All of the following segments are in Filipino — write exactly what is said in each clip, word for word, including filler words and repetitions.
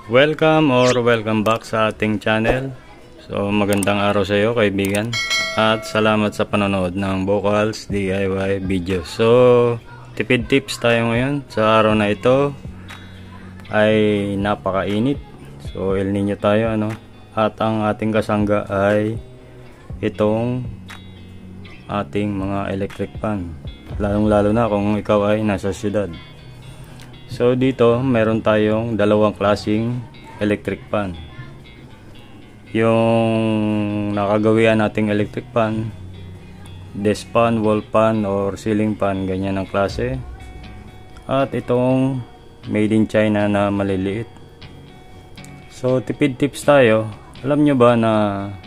Welcome or welcome back sa ating channel. So magandang araw sa iyo kaibigan at salamat sa panonood ng Vocals D I Y video. So tipid tips tayo ngayon. Sa araw na ito ay napakainit. So El Nino tayo ano. At ang ating kasangga ay itong ating mga electric fan. Lalong lalo na kung ikaw ay nasa syudad. So dito meron tayong dalawang klaseng electric fan. Yung nakagawian nating electric fan, desk fan, wall fan or ceiling fan, ganyan ang klase. At itong made in China na maliliit. So tipid tips tayo. Alam nyo ba na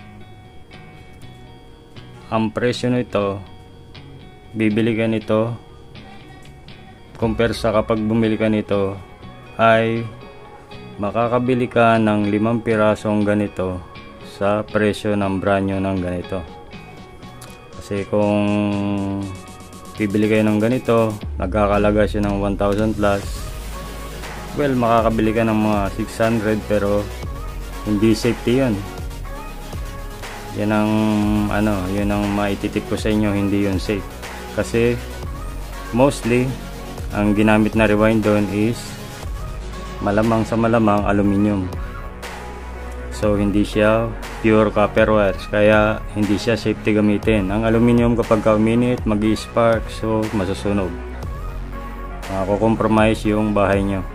ang presyo nito, bibili ka nito compare sa kapag bumili ka nito ay makakabili ka ng limang pirasong ganito sa presyo ng brand new ng ganito. Kasi kung bibili kayo ng ganito, nagkakalaga siya ng one thousand plus, well makakabili ka ng mga six hundred pero hindi safety yun. Yan ang ano, yun ang maititip ko sa inyo, hindi yun safe. Kasi mostly ang ginamit na rewind doon is malamang sa malamang aluminium. So hindi siya pure copper wires, kaya hindi siya safety gamitin. Ang aluminium kapag ka uminit, mag-spark, so masusunog. Mako-compromise yung bahay nyo.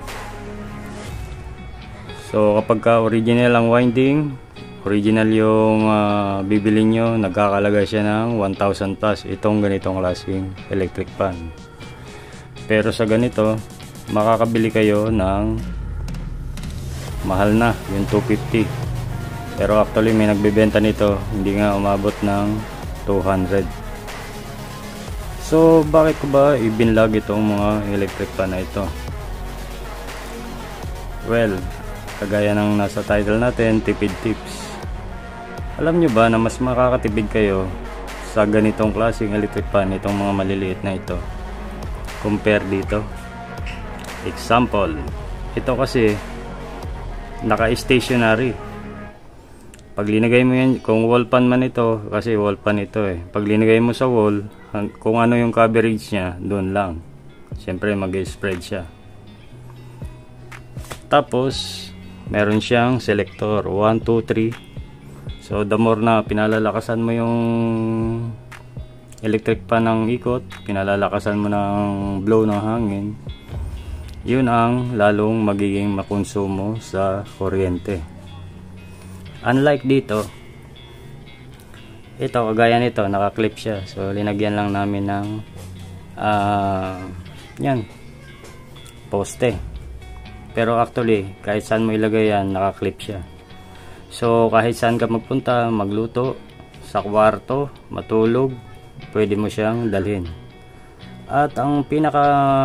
So kapag ka original ang winding, original yung uh, bibili nyo, nagkakalaga siya ng one thousand plus itong ganitong klaseng electric fan. Pero sa ganito, makakabili kayo ng mahal na, yung two fifty. Pero actually may nagbebenta nito, hindi nga umabot ng two hundred. So bakit ko ba ibinlog itong mga electric fan na ito? Well, kagaya ng nasa title natin, tipid tips. Alam nyo ba na mas makakatipid kayo sa ganitong klaseng electric fan, itong mga maliliit na ito, compare dito? Example, ito kasi naka-stationary. Pag linagay mo yan, kung wall fan man ito, kasi wall fan ito eh, pag linagay mo sa wall, kung ano yung coverage nya, doon lang. Siyempre mag-spread siya. Tapos meron siyang selector one, two, three. So the more na pinalalakasan mo yung electric fan ng ikot, pinalalakasan mo ng blow ng hangin, yun ang lalong magiging makonsumo sa kuryente. Unlike dito, ito kagaya nito, naka-clip siya. So linagyan lang namin ng uh, yan, poste. Pero actually, kahit saan mo ilagay yan, naka-clip siya. So kahit saan ka magpunta, magluto, sa kwarto, matulog, pwede mo siyang dalhin. At ang pinaka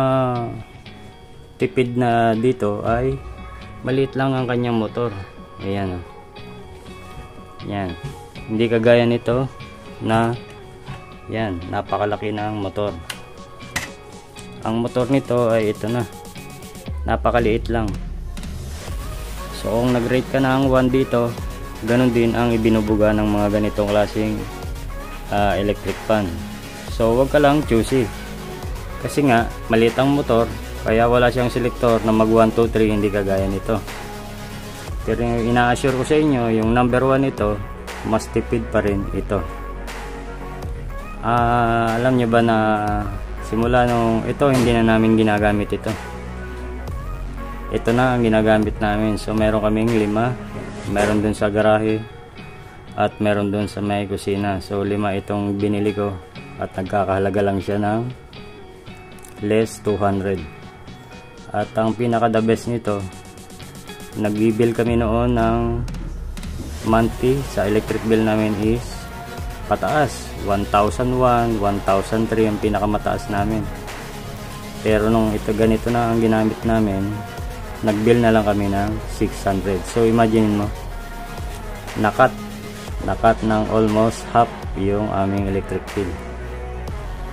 tipid na dito ay maliit lang ang kanyang motor. Ayan o. Yan. Hindi kagaya nito na yan, napakalaki ng motor. Ang motor nito ay ito na. Napakaliit lang. So kung nag-rate ka ng one dito, ganun din ang ibinubuga ng mga ganitong klaseng uh, electric fan. So wag ka lang choosy. Kasi nga maliit ang motor, kaya wala siyang selector na mag one, two, three, hindi kagaya nito. Pero ina-assure ko sa inyo, yung number one nito, mas tipid pa rin ito. Uh, alam nyo ba na simula nung ito, hindi na namin ginagamit ito. Ito na ang ginagamit namin. So meron kaming lima, meron dun sa garahe at meron dun sa may kusina. So lima itong binili ko at nagkakahalaga lang siya ng less two hundred. At ang pinaka the best nito, nag-bill kami noon ng monthly sa electric bill namin is pataas, one thousand one, one thousand three ang pinakamataas namin. Pero nung ito ganito na ang ginamit namin, nag-bill na lang kami ng six hundred. So imagine mo, nakat nakat ng almost half yung aming electric bill.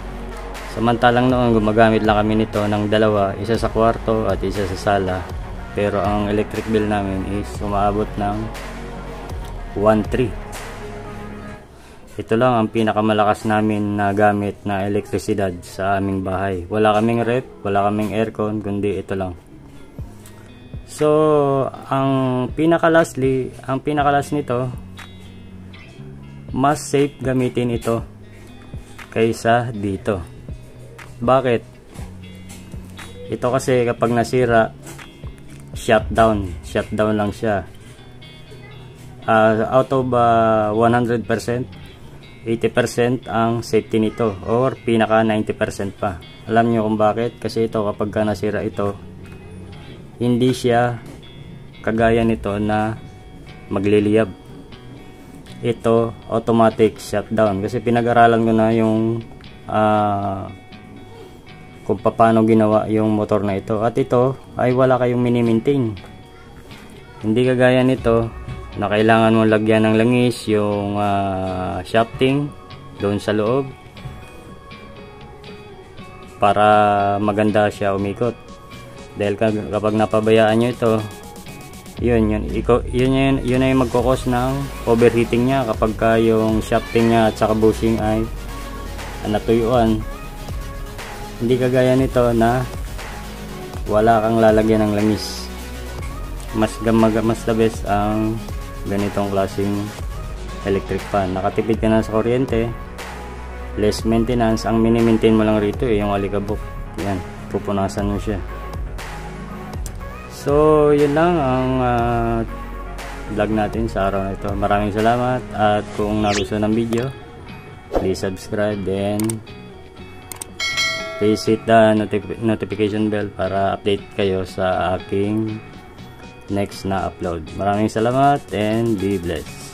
Samantalang noon gumagamit lang kami nito ng dalawa, isa sa kwarto at isa sa sala. pero ang electric bill namin is umaabot ng one point three. Ito lang ang pinakamalakas namin na gamit na elektrisidad sa aming bahay. Wala kaming rep, wala kaming aircon, kundi ito lang. So, ang pinaka-lastly, ang pinaka-last nito, mas safe gamitin ito kaysa dito. Bakit? Ito kasi kapag nasira, shutdown. Shutdown lang siya. Uh, out of uh, one hundred percent, eighty percent ang safety nito, or pinaka ninety percent pa. Alam nyo kung bakit? Kasi ito kapag ka nasira ito, hindi siya kagaya nito na magliliyab. Ito automatic shutdown, kasi pinag-aralan ko na yung uh, kung paano ginawa yung motor na ito. At ito ay wala kayong mini-maintain. Hindi kagaya nito na kailangan mo lagyan ng langis yung uh, shafting doon sa loob para maganda siya umikot. Dahil kapag napabayaan nyo ito, yun yun iko, yun yun yun ay magkokos ng overheating niya kapag ka yung shafting niya at saka bushing ay natuyuan. Hindi kagaya nito na wala kang lalagyan ng langis. Mas gamag mas the best ang ganitong klaseng electric fan. Nakatipid ka na sa kuryente, less maintenance. Ang mini-maintain mo lang rito eh, yung alikabok. Yan, pupunasan mo siya. So yun lang ang uh, vlog natin sa araw na ito. Maraming salamat, at kung nagustuhan ng video, please subscribe, then please hit the notif notification bell para update kayo sa aking next na upload. Maraming salamat and be blessed.